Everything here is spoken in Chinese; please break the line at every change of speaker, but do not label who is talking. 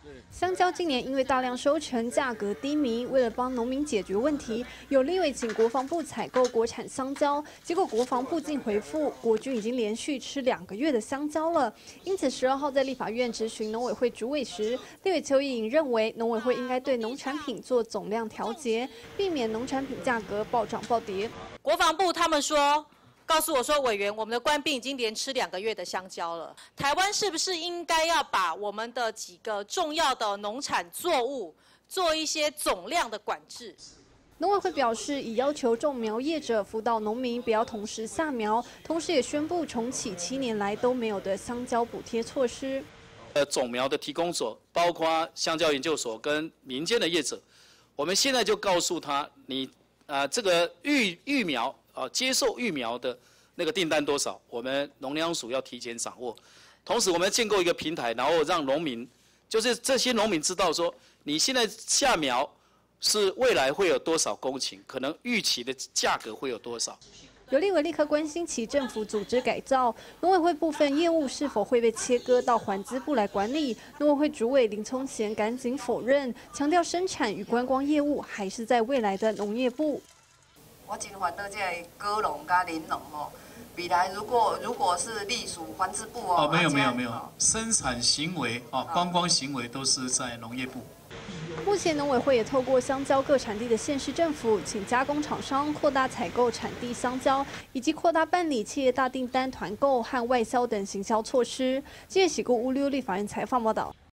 香蕉今年因为大量收成，价格低迷。为了帮农民解决问题，有立委请国防部采购国产香蕉，结果国防部竟回复，国军已经连续吃2个月的香蕉了。因此12号在立法院质询农委会主委时，立委邱意莹认为，农委会应该对农产品做总量调节，避免农产品价格暴涨暴跌。
国防部他们告诉我说，委员，我们的官兵已经连吃2个月的香蕉了。台湾是不是应该要把我们的几个重要的农产作物做一些总量的管制？
农委会表示，已要求种苗业者辅导农民不要同时下苗，同时也宣布重启7年来都没有的香蕉补贴措施。
种苗的提供所，包括香蕉研究所跟民间的业者，我们现在就告诉他，你这个育苗。接受育苗的那个订单多少，我们农粮署要提前掌握。同时，我们建构一个平台，然后让农民，就是这些农民知道说，你现在下苗是未来会有多少公顷，可能预期的价格会有多少。
有立委立刻关心其政府组织改造，农委会部分业务是否会被切割到环资部来管理？农委会主委林聪贤赶紧否认，强调生产与观光业务还是在未来的农业部。
我真烦恼这个果农加林农哦，未来如果是隶属环资部哦，
没有，生产行为观光行为都是在农业部。
目前农委会也透过香蕉各产地的县市政府，请加工厂商扩大采购产地香蕉，以及扩大办理企业大订单团购和外销等行销措施。记者喜顾乌溜立法院采访报道。